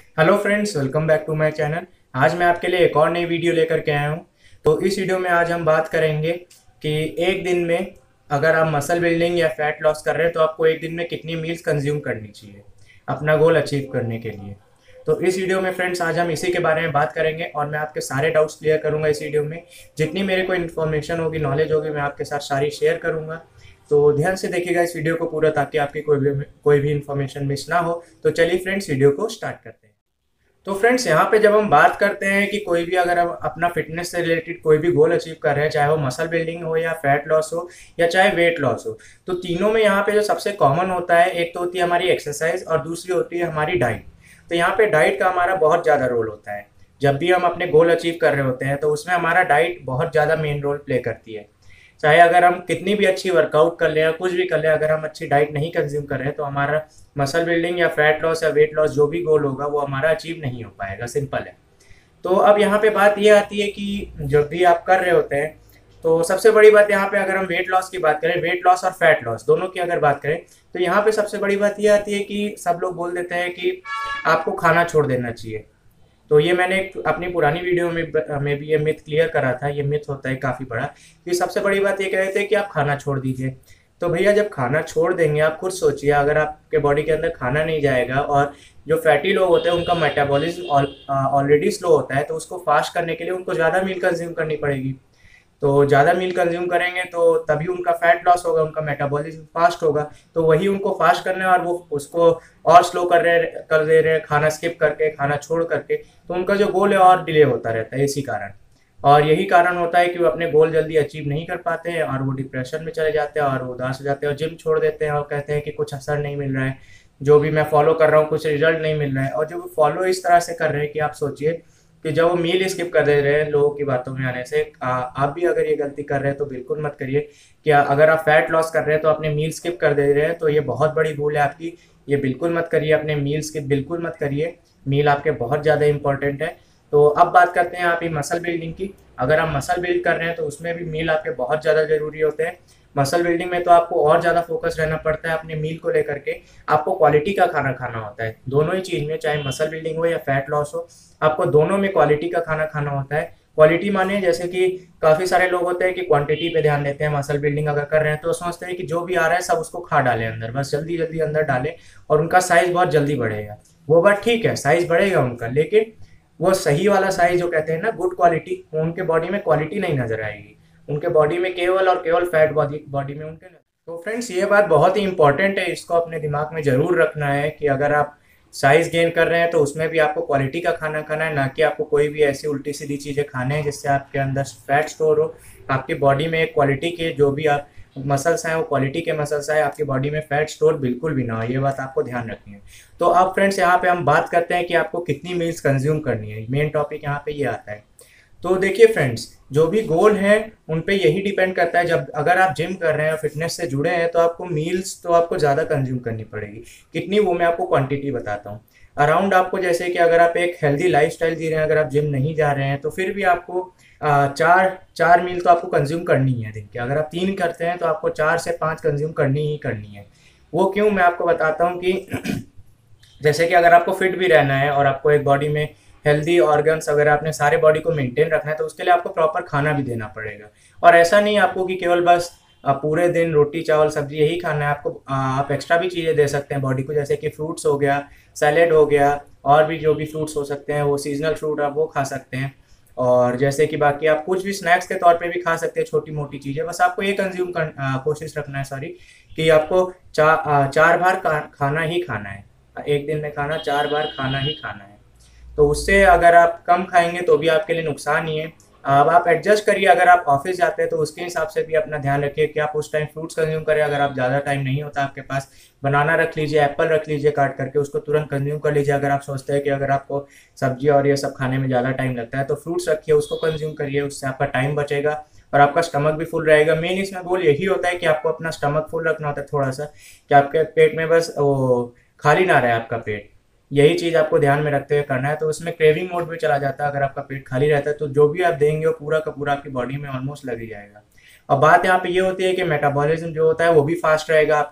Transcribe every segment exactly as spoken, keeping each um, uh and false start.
Hello friends, welcome back to my channel. आज मैं आपके लिए एक और नई वीडियो लेकर के आया हूँ। तो इस वीडियो में आज हम बात करेंगे कि एक दिन में अगर आप मसल बिल्डिंग या फैट लॉस कर रहे हैं तो आपको एक दिन में कितनी मील्स कंज्यूम करनी चाहिए अपना गोल अचीव करने के लिए। तो इस वीडियो में फ्रेंड्स आज हम इसी के बारे में बात करेंगे और मैं आपके सारे डाउट्स क्लियर करूंगा। इस वीडियो में जितनी मेरे को इन्फॉर्मेशन होगी, नॉलेज होगी, मैं आपके साथ सारी शेयर करूंगा। तो ध्यान से देखिएगा इस वीडियो को पूरा, ताकि आपकी कोई भी कोई भी इन्फॉर्मेशन मिस ना हो। तो चलिए फ्रेंड्स, वीडियो को स्टार्ट करते हैं। तो फ्रेंड्स, यहाँ पे जब हम बात करते हैं कि कोई भी अगर हम अपना फिटनेस से रिलेटेड कोई भी गोल अचीव कर रहे हैं, चाहे वो मसल बिल्डिंग हो या फैट लॉस हो या चाहे वेट लॉस हो, तो तीनों में यहाँ पे जो सबसे कॉमन होता है, एक तो होती है हमारी एक्सरसाइज और दूसरी होती है हमारी डाइट। तो यहाँ पे डाइट का हमारा बहुत ज़्यादा रोल होता है। जब भी हम अपने गोल अचीव कर रहे होते हैं तो उसमें हमारा डाइट बहुत ज़्यादा मेन रोल प्ले करती है। चाहे अगर हम कितनी भी अच्छी वर्कआउट कर लें या कुछ भी कर लें, अगर हम अच्छी डाइट नहीं कंज्यूम कर रहे हैं तो हमारा मसल बिल्डिंग या फैट लॉस या वेट लॉस जो भी गोल होगा वो हमारा अचीव नहीं हो पाएगा। सिंपल है। तो अब यहाँ पे बात ये आती है कि जब भी आप कर रहे होते हैं तो सबसे बड़ी बात यहाँ पे, अगर हम वेट लॉस की बात करें, वेट लॉस और फैट लॉस दोनों की अगर बात करें, तो यहाँ पे सबसे बड़ी बात ये आती है कि सब लोग बोल देते हैं कि आपको खाना छोड़ देना चाहिए। तो ये मैंने एक अपनी पुरानी वीडियो में में भी ये मिथ क्लियर करा था। ये मिथ होता है काफ़ी बड़ा, कि सबसे बड़ी बात ये कह रहे थे कि आप खाना छोड़ दीजिए। तो भैया, जब खाना छोड़ देंगे, आप खुद सोचिए, अगर आपके बॉडी के अंदर खाना नहीं जाएगा और जो फैटी लोग होते हैं उनका मेटाबॉलिज्म ऑलरेडी स्लो होता है, तो उसको फास्ट करने के लिए उनको ज़्यादा मील कंज्यूम करनी पड़ेगी। तो ज़्यादा मील कंज्यूम करेंगे तो तभी उनका फैट लॉस होगा, उनका मेटाबॉलिज्म फास्ट होगा। तो वही उनको फास्ट करना है और वो उसको और स्लो कर रहे कर दे रहे हैं, खाना स्किप करके, खाना छोड़ करके। तो उनका जो गोल है और डिले होता रहता है इसी कारण। और यही कारण होता है कि वो अपने गोल जल्दी अचीव नहीं कर पाते हैं और वो डिप्रेशन में चले जाते हैं और वो उदास हो जाते हैं और जिम छोड़ देते हैं और कहते हैं कि कुछ असर नहीं मिल रहा है, जो भी मैं फॉलो कर रहा हूँ कुछ रिजल्ट नहीं मिल रहा है। और जो वो फॉलो इस तरह से कर रहे हैं कि आप सोचिए कि जब वो मील स्किप कर दे रहे हैं लोगों की बातों में आने से, आ, आप भी अगर ये गलती कर रहे हैं तो बिल्कुल मत करिए। कि अगर आप फैट लॉस कर रहे हैं तो अपने मील स्किप कर दे रहे हैं, तो ये बहुत बड़ी भूल है आपकी। ये बिल्कुल मत करिए, अपने मील स्किप बिल्कुल मत करिए। मील आपके बहुत ज़्यादा इंपॉर्टेंट है। तो अब बात करते हैं आप ही मसल बिल्डिंग की। अगर आप मसल बिल्ड कर रहे हैं तो उसमें भी मील आपके बहुत ज़्यादा ज़रूरी होते हैं। मसल बिल्डिंग में तो आपको और ज़्यादा फोकस रहना पड़ता है अपने मील को लेकर के। आपको क्वालिटी का खाना खाना होता है दोनों ही चीज़ में, चाहे मसल बिल्डिंग हो या फैट लॉस हो, आपको दोनों में क्वालिटी का खाना खाना होता है। क्वालिटी माने जैसे कि काफ़ी सारे लोग होते हैं कि क्वांटिटी पे ध्यान देते हैं। मसल बिल्डिंग अगर कर रहे हैं तो सोचते हैं कि जो भी आ रहा है सब उसको खा डालें अंदर, बस जल्दी जल्दी अंदर डालें और उनका साइज बहुत जल्दी बढ़ेगा। वो बात ठीक है, साइज बढ़ेगा उनका, लेकिन वो सही वाला साइज जो कहते हैं ना, गुड क्वालिटी, वो उनके बॉडी में क्वालिटी नहीं नजर आएगी। उनके बॉडी में केवल और केवल फैट बॉडी बॉडी में उनके। तो फ्रेंड्स, ये बात बहुत ही इंपॉर्टेंट है, इसको अपने दिमाग में जरूर रखना है कि अगर आप साइज गेन कर रहे हैं तो उसमें भी आपको क्वालिटी का खाना खाना है, ना कि आपको कोई भी ऐसी उल्टी सीधी चीज़ें खाने हैं जिससे आपके अंदर फैट स्टोर हो। आपकी बॉडी में एक क्वालिटी के जो भी आप मसल्स हैं वो क्वालिटी के मसल्स हैं, आपकी बॉडी में फैट स्टोर बिल्कुल भी ना हो। ये बात आपको ध्यान रखनी है। तो अब फ्रेंड्स, यहाँ पे हम बात करते हैं कि आपको कितनी मील्स कंज्यूम करनी है। मेन टॉपिक यहाँ पे ये आता है। तो देखिए फ्रेंड्स, जो भी गोल है उन पे यही डिपेंड करता है। जब अगर आप जिम कर रहे हैं और फिटनेस से जुड़े हैं तो आपको मील्स तो आपको ज़्यादा कंज्यूम करनी पड़ेगी। कितनी, वो मैं आपको क्वांटिटी बताता हूँ। अराउंड आपको, जैसे कि अगर आप एक हेल्दी लाइफस्टाइल जी रहे हैं, अगर आप जिम नहीं जा रहे हैं तो फिर भी आपको आ, चार चार मील तो आपको कंज्यूम करनी है दिन के। अगर आप तीन करते हैं तो आपको चार से पाँच कंज्यूम करनी ही करनी है। वो क्यों, मैं आपको बताता हूँ कि जैसे कि अगर आपको फिट भी रहना है और आपको एक बॉडी में हेल्दी ऑर्गन्स, अगर आपने सारे बॉडी को मेंटेन रखना है तो उसके लिए आपको प्रॉपर खाना भी देना पड़ेगा। और ऐसा नहीं आपको कि केवल बस अ, पूरे दिन रोटी चावल सब्जी यही खाना है। आपको अ, आप एक्स्ट्रा भी चीज़ें दे सकते हैं बॉडी को, जैसे कि फ्रूट्स हो गया, सैलेड हो गया, और भी जो भी फ्रूट्स हो सकते हैं, वो सीजनल फ्रूट आप वो खा सकते हैं। और जैसे कि बाकी आप कुछ भी स्नैक्स के तौर पे भी खा सकते हैं, छोटी मोटी चीज़ें। बस आपको ये कंज्यूम कर अ, कोशिश रखना है, सॉरी, कि आपको चा, अ, चार बार खा, खाना ही खाना है। एक दिन में खाना चार बार खाना ही खाना है। तो उससे अगर आप कम खाएंगे तो भी आपके लिए नुकसान ही है। अब आप एडजस्ट करिए। अगर आप ऑफिस जाते हैं तो उसके हिसाब से भी अपना ध्यान रखिए कि आप उस टाइम फ्रूट्स कंज्यूम करें। अगर आप ज़्यादा टाइम नहीं होता आपके पास, बनाना रख लीजिए, एप्पल रख लीजिए काट करके, उसको तुरंत कंज्यूम कर लीजिए। अगर आप सोचते हैं कि अगर आपको सब्जी और ये सब खाने में ज़्यादा टाइम लगता है तो फ्रूट्स रखिए, उसको कंज्यूम करिए, उससे आपका टाइम बचेगा और आपका स्टमक भी फुल रहेगा। मेन इसमें गोल यही होता है कि आपको अपना स्टमक फुल रखना होता है थोड़ा सा, कि आपके पेट में बस वो खाली ना रहे आपका पेट। यही चीज़ आपको ध्यान में रखते हुए करना है। तो उसमें क्रेविंग मोड में चला जाता है। अगर आपका पेट खाली रहता है तो जो भी आप देंगे वो पूरा का पूरा आपकी बॉडी में ऑलमोस्ट लग ही जाएगा। और बात यहाँ पे ये होती है कि मेटाबॉलिज्म जो होता है वो भी फास्ट रहेगा आपका।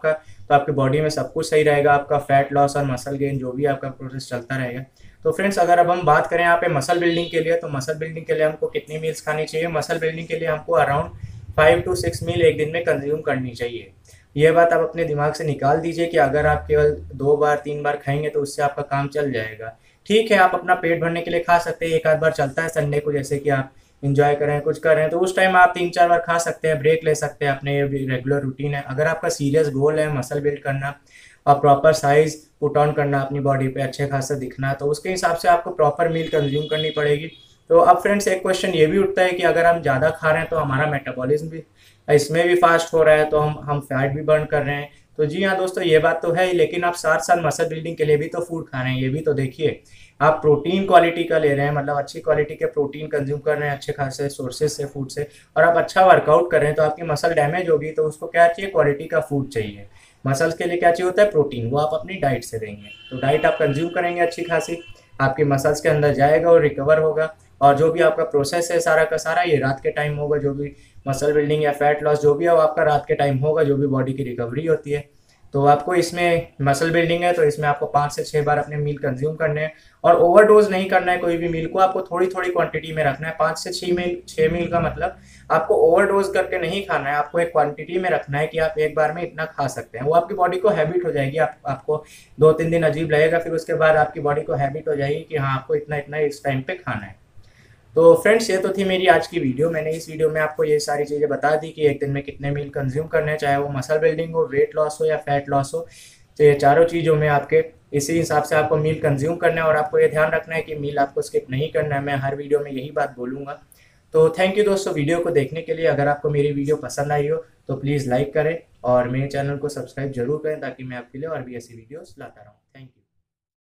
तो आपकी बॉडी में सब कुछ सही रहेगा, आपका फैट लॉस और मसल गेन जो भी आपका प्रोसेस चलता रहेगा। तो फ्रेंड्स, अगर अब हम बात करें यहाँ पे मसल बिल्डिंग के लिए, तो मसल बिल्डिंग के लिए हमको कितनी मील्स खानी चाहिए? मसल बिल्डिंग के लिए हमको around five to six meal एक दिन में कंज्यूम करनी चाहिए। ये बात आप अपने दिमाग से निकाल दीजिए कि अगर आप केवल दो बार तीन बार खाएंगे तो उससे आपका काम चल जाएगा। ठीक है, आप अपना पेट भरने के लिए खा सकते हैं, एक आध बार चलता है संडे को, जैसे कि आप इंजॉय करें कुछ कर रहे हैं तो उस टाइम आप तीन चार बार खा सकते हैं, ब्रेक ले सकते हैं, अपने रेगुलर रूटीन है। अगर आपका सीरियस गोल है मसल बिल्ड करना और प्रॉपर साइज पुट ऑन करना, अपनी बॉडी पे अच्छे खासा दिखना, तो उसके हिसाब से आपको प्रॉपर मील कंज्यूम करनी पड़ेगी। तो अब फ्रेंड्स, एक क्वेश्चन ये भी उठता है कि अगर हम ज़्यादा खा रहे हैं तो हमारा मेटाबॉलिज्म भी इसमें भी फास्ट हो रहा है, तो हम हम फैट भी बर्न कर रहे हैं। तो जी हाँ दोस्तों, ये बात तो है ही, लेकिन आप साथ साथ मसल बिल्डिंग के लिए भी तो फूड खा रहे हैं। ये भी तो देखिए, आप प्रोटीन क्वालिटी का ले रहे हैं, मतलब अच्छी क्वालिटी के प्रोटीन कंज्यूम कर रहे हैं अच्छे खासे सोर्सेज से, फूड से, और आप अच्छा वर्कआउट कर रहे हैं, तो आपकी मसल डैमेज होगी तो उसको क्या चाहिए? क्वालिटी का फूड चाहिए। मसल्स के लिए क्या चाहिए होता है? प्रोटीन, वो आप अपनी डाइट से देंगे। तो डाइट आप कंज्यूम करेंगे अच्छी खासी, आपके मसल्स के अंदर जाएगा और रिकवर होगा, और जो भी आपका प्रोसेस है सारा का सारा ये रात के टाइम होगा। जो भी मसल बिल्डिंग या फैट लॉस जो भी है वो आपका रात के टाइम होगा, जो भी बॉडी की रिकवरी होती है। तो आपको इसमें मसल बिल्डिंग है तो इसमें आपको पाँच से छः बार अपने मील कंज्यूम करने हैं, और ओवरडोज नहीं करना है कोई भी मील को, आपको थोड़ी थोड़ी क्वांटिटी में रखना है। पाँच से छः मील छः मील का मतलब आपको ओवरडोज करके नहीं खाना है, आपको एक क्वांटिटी में रखना है कि आप एक बार में इतना खा सकते हैं। वो आपकी बॉडी को हैबिट हो जाएगी। आप, आपको दो तीन दिन अजीब लगेगा, फिर उसके बाद आपकी बॉडी को हैबिट हो जाएगी कि हाँ आपको इतना इतना इस टाइम पे खाना है। तो फ्रेंड्स, ये तो थी मेरी आज की वीडियो। मैंने इस वीडियो में आपको ये सारी चीज़ें बता दी कि एक दिन में कितने मील कंज्यूम करने हैं, चाहे वो मसल बिल्डिंग हो, वेट लॉस हो या फैट लॉस हो। तो ये चारों चीज़ों में आपके इसी हिसाब से आपको मील कंज्यूम करना है, और आपको ये ध्यान रखना है कि मील आपको स्किप नहीं करना है। मैं हर वीडियो में यही बात बोलूँगा। तो थैंक यू दोस्तों वीडियो को देखने के लिए। अगर आपको मेरी वीडियो पसंद आई हो तो प्लीज़ लाइक करें और मेरे चैनल को सब्सक्राइब जरूर करें, ताकि मैं आपके लिए और भी ऐसी वीडियोस लाता रहूँ।